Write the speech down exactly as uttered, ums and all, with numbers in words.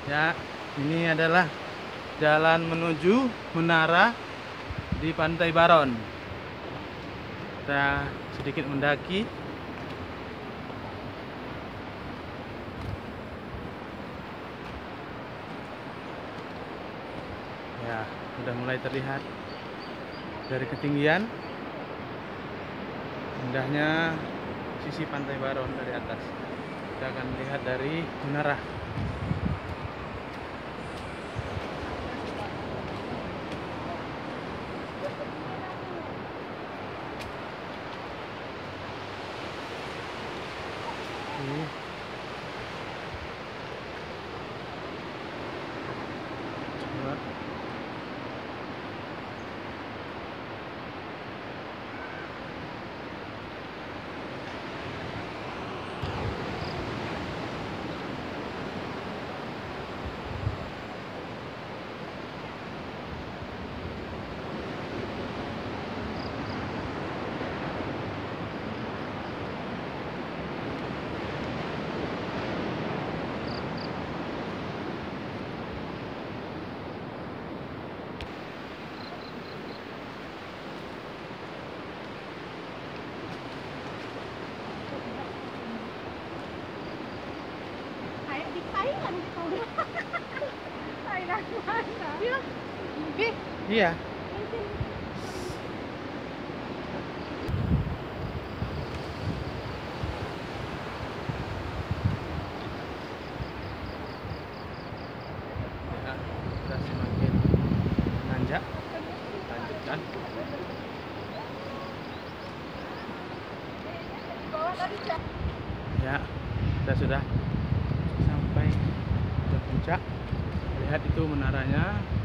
Ya, ini adalah jalan menuju menara di Pantai Baron. Kita sedikit mendaki. Ya, sudah mulai terlihat dari ketinggian. Indahnya sisi Pantai Baron dari atas. Kita akan lihat dari menara. Ini coba. Kayak di Thailand gitu. Thailand mana? Iya. Ih, Iya. Ya, kita semakin menanjak. Lanjutkan. bawah tadi Cak. Ya, kita sudah sampai ke puncak. Lihat itu menaranya.